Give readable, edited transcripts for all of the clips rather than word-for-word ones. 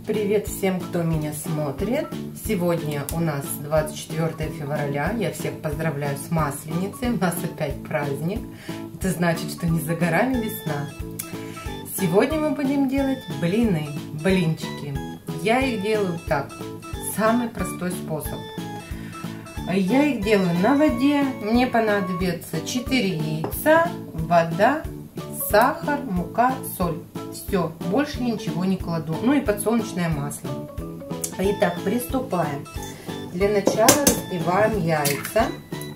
Привет всем, кто меня смотрит. Сегодня у нас 24 февраля. Я всех поздравляю с Масленицей. У нас опять праздник. Это значит, что не за горами весна. Сегодня мы будем делать блины, блинчики. Я их делаю так. Самый простой способ. Я их делаю на воде. Мне понадобится 4 яйца, вода, сахар, мука, соль. Все, больше я ничего не кладу. Ну и подсолнечное масло. Итак, приступаем. Для начала разбиваем яйца.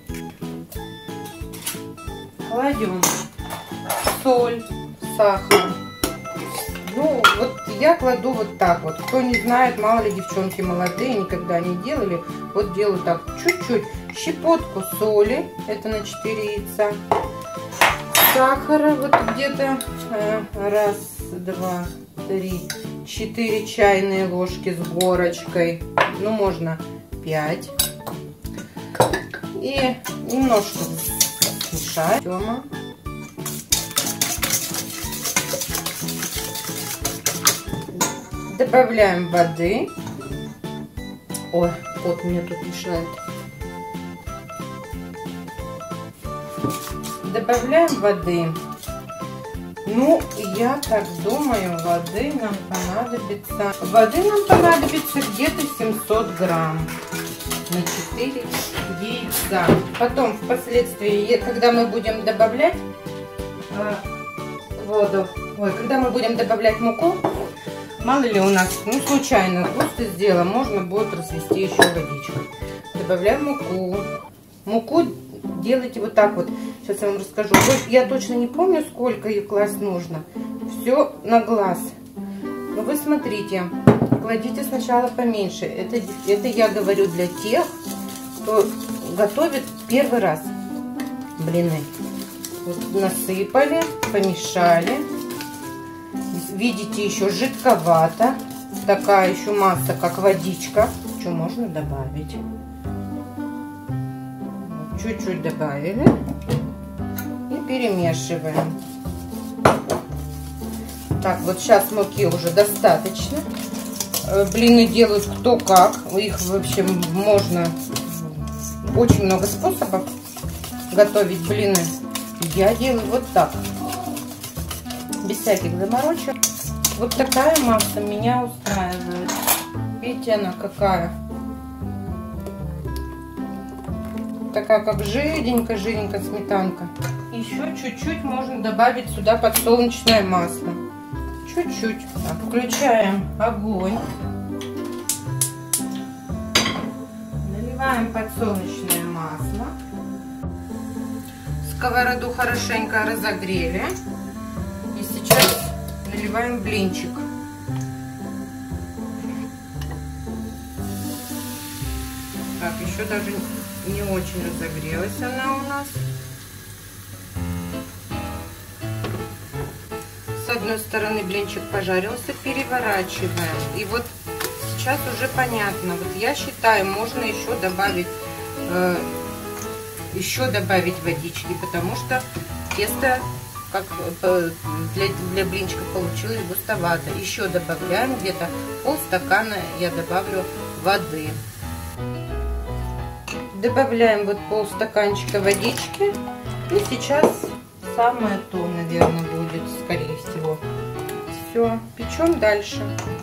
Кладем соль, сахар. Ну, вот я кладу вот так вот. Кто не знает, мало ли девчонки молодые, никогда не делали. Вот делаю так, чуть-чуть. Щепотку соли, это на 4 яйца. Сахара вот где-то раз, два, три, 4 чайные ложки с горочкой. Ну, можно 5. И немножко смешать. Добавляем воды. Ой, кот мне тут мешает. Добавляем воды. Ну, я так думаю, воды нам понадобится где-то 700 грамм на 4 яйца. Потом, впоследствии, когда мы будем добавлять когда мы будем добавлять муку, мало ли у нас, ну, случайно густо сделаем, можно будет развести еще водичкой. Добавляем муку. Муку делайте вот так вот. Сейчас я вам расскажу. Я точно не помню, сколько ее класть нужно. Все на глаз. Но вы смотрите, кладите сначала поменьше. Это я говорю для тех, кто готовит первый раз блины. Вот насыпали, помешали. Видите, еще жидковато. Такая еще масса, как водичка. Что можно добавить? Чуть-чуть добавили и перемешиваем. Так, вот сейчас муки уже достаточно. Блины делают кто как. Их, в общем, можно очень много способов готовить блины. Я делаю вот так, без всяких заморочек. Вот такая масса меня устраивает. Видите, она какая? Такая как жиденькая сметанка. Еще чуть-чуть можно добавить сюда подсолнечное масло. Чуть-чуть. Включаем огонь. Наливаем подсолнечное масло. Сковороду хорошенько разогрели. И сейчас наливаем блинчик. Так, еще даже не очень разогрелась она у нас. С одной стороны блинчик пожарился, переворачиваем. И вот сейчас уже понятно. Вот я считаю, можно еще добавить водички, потому что тесто как для блинчика получилось густовато. Еще добавляем где-то полстакана, я добавлю воды. Добавляем вот полстаканчика водички. И сейчас самое то, наверное, будет, скорее всего. Все, печем дальше.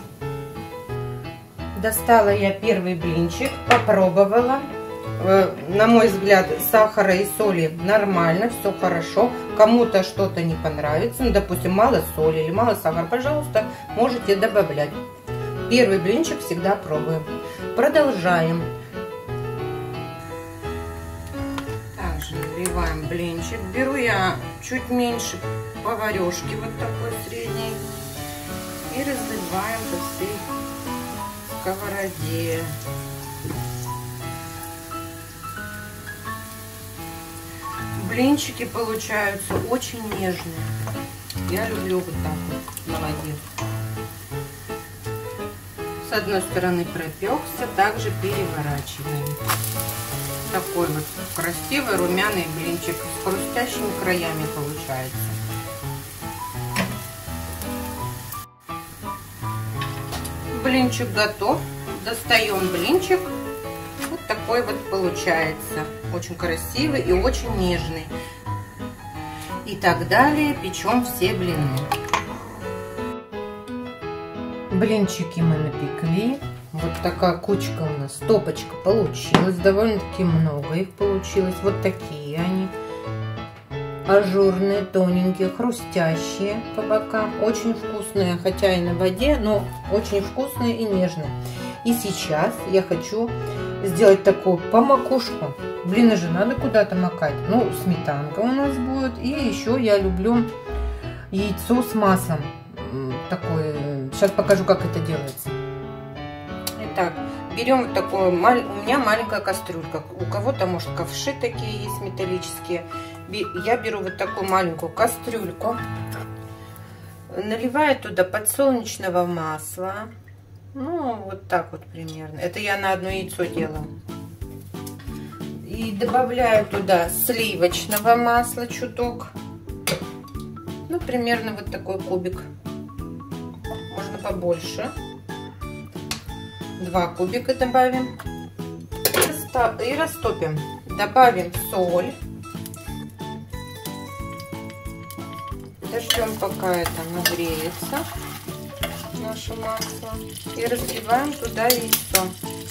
Достала я первый блинчик, попробовала. На мой взгляд, сахара и соли нормально, все хорошо. Кому-то что-то не понравится, ну, допустим, мало соли или мало сахара, пожалуйста, можете добавлять. Первый блинчик всегда пробуем. Продолжаем. Наливаем блинчик. Беру я чуть меньше поварешки, вот такой средней, и разливаем по всей сковороде. Блинчики получаются очень нежные. Я люблю вот так вот на воде. С одной стороны пропекся, также переворачиваем. Такой вот красивый румяный блинчик с хрустящими краями получается. блинчик готов. Достаем блинчик. Вот такой вот получается. Очень красивый и очень нежный. И так далее. Печем все блины. Блинчики мы напекли. Вот такая кучка у нас, стопочка получилась. Довольно-таки много их получилось. Вот такие они. Ажурные, тоненькие, хрустящие по бокам. Очень вкусные, хотя и на воде, но очень вкусные и нежные. И сейчас я хочу сделать такую по макушку. Блины же надо куда-то макать. Ну, сметанка у нас будет. И еще я люблю яйцо с маслом. Такое. Сейчас покажу, как это делается. Итак, берем вот такую, у меня маленькая кастрюлька. У кого-то, может, ковши такие есть металлические. Я беру вот такую маленькую кастрюльку. Наливаю туда подсолнечного масла. Ну, вот так вот примерно. Это я на одно яйцо делаю. И добавляю туда сливочного масла чуток. Ну, примерно вот такой кубик. Можно побольше. 2 кубика добавим. И растопим. Добавим соль. Дождем, пока это нагреется, наше масло. И разливаем туда яйцо.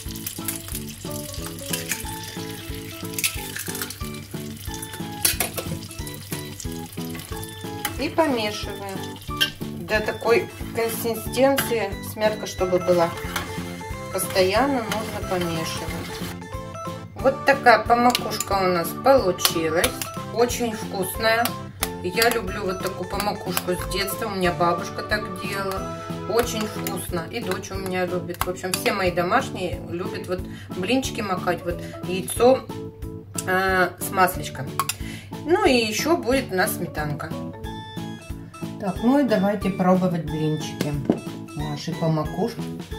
И помешиваем до такой консистенции, смятка, чтобы была. Постоянно нужно помешивать. Вот такая помакушка у нас получилась. Очень вкусная. Я люблю вот такую помакушку с детства. У меня бабушка так делала. Очень вкусно. И дочь у меня любит. В общем, все мои домашние любят вот блинчики макать. Вот яйцо с масличком. Ну и еще будет у нас сметанка. Так, ну и давайте пробовать блинчики. Наши помакушки.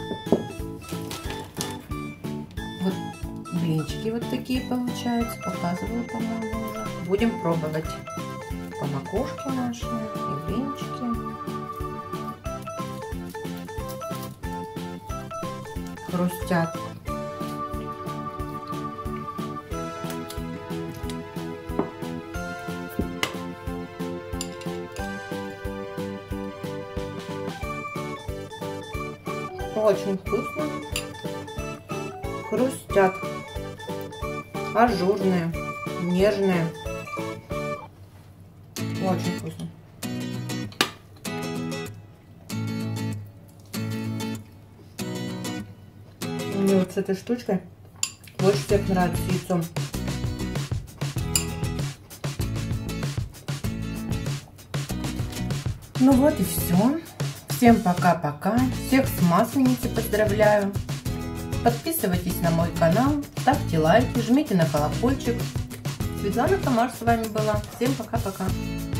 Вот блинчики вот такие получаются. Показывала, по-моему, уже. Будем пробовать. Помакушки наши и блинчики. Хрустят. Очень вкусно. Хрустят. Ажурные, нежные. Очень вкусно. Мне вот с этой штучкой больше всех нравится яйцом. Ну вот и все. Всем пока-пока. Всех с Масленицей поздравляю. Подписывайтесь на мой канал, ставьте лайки, жмите на колокольчик. Светлана Комар с вами была. Всем пока-пока.